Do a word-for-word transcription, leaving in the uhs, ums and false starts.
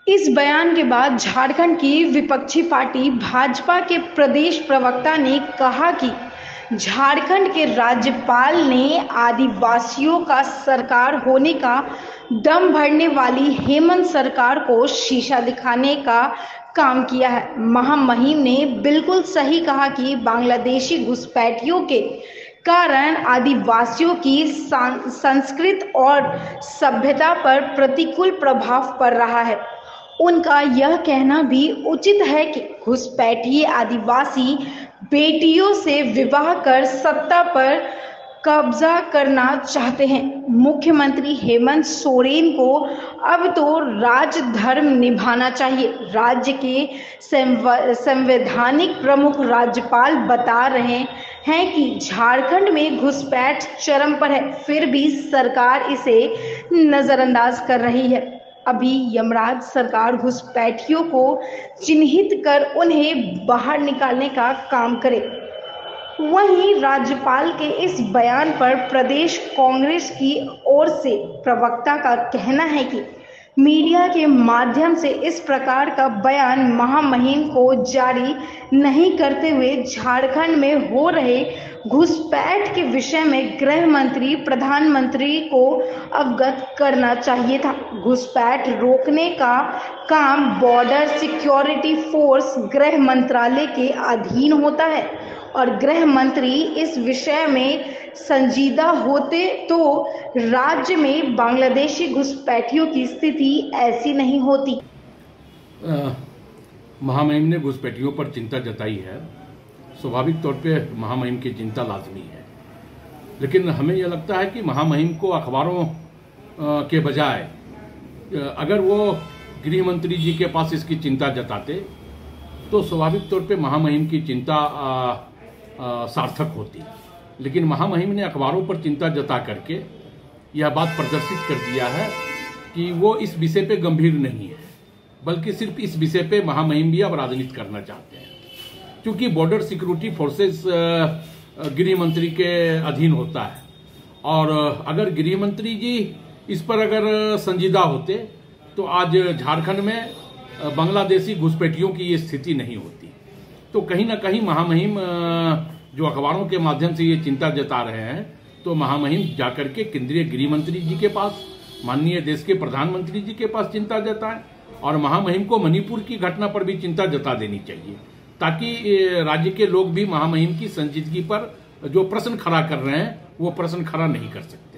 इस बयान के बाद झारखंड की विपक्षी पार्टी भाजपा के प्रदेश प्रवक्ता ने कहा कि झारखंड के राज्यपाल ने आदिवासियों का सरकार होने का दम भरने वाली हेमंत सरकार को शीशा दिखाने का काम किया है। महामहिम ने बिल्कुल सही कहा कि बांग्लादेशी घुसपैठियों के कारण आदिवासियों की संस्कृति और सभ्यता पर प्रतिकूल प्रभाव पड़ रहा है। उनका यह कहना भी उचित है कि घुसपैठिए आदिवासी बेटियों से विवाह कर सत्ता पर कब्जा करना चाहते हैं। मुख्यमंत्री हेमंत सोरेन को अब तो राजधर्म निभाना चाहिए। राज्य के संवैधानिक प्रमुख राज्यपाल बता रहे हैं कि झारखंड में घुसपैठ चरम पर है, फिर भी सरकार इसे नजरअंदाज कर रही है। अभी यमराज सरकार घुसपैठियों को चिन्हित कर उन्हें बाहर निकालने का काम करे। वहीं राज्यपाल के इस बयान पर प्रदेश कांग्रेस की ओर से प्रवक्ता का कहना है कि मीडिया के माध्यम से इस प्रकार का बयान महामहिम को जारी नहीं करते हुए झारखंड में हो रहे घुसपैठ के विषय में गृह मंत्री प्रधानमंत्री को अवगत करना चाहिए था। घुसपैठ रोकने का काम बॉर्डर सिक्योरिटी फोर्स गृह मंत्रालय के अधीन होता है और गृह मंत्री इस विषय में संजीदा होते तो राज्य में बांग्लादेशी घुसपैठियों की स्थिति ऐसी नहीं होती। महामहिम ने घुसपैठियों पर चिंता जताई है। स्वाभाविक तौर पे महामहिम की चिंता लाजमी है, लेकिन हमें यह लगता है कि महामहिम को अखबारों के बजाय अगर वो गृह मंत्री जी के पास इसकी चिंता जताते तो स्वाभाविक तौर पे महामहिम की चिंता आ, आ, सार्थक होती। लेकिन महामहिम ने अखबारों पर चिंता जता करके यह बात प्रदर्शित कर दिया है कि वो इस विषय पे गंभीर नहीं है, बल्कि सिर्फ इस विषय पे महामहिम भी अब राजनीति करना चाहते हैं। क्योंकि बॉर्डर सिक्योरिटी फोर्सेस गृह मंत्री के अधीन होता है और अगर गृह मंत्री जी इस पर अगर संजीदा होते तो आज झारखंड में बांग्लादेशी घुसपैठियों की ये स्थिति नहीं होती। तो कहीं ना कहीं महामहिम जो अखबारों के माध्यम से ये चिंता जता रहे हैं, तो महामहिम जाकर के केंद्रीय गृह मंत्री जी के पास, माननीय देश के प्रधानमंत्री जी के पास चिंता जताएं और महामहिम को मणिपुर की घटना पर भी चिंता जता देनी चाहिए, ताकि राज्य के लोग भी महामहिम की संजीदगी पर जो प्रश्न खड़ा कर रहे हैं वो प्रश्न खड़ा नहीं कर सकते।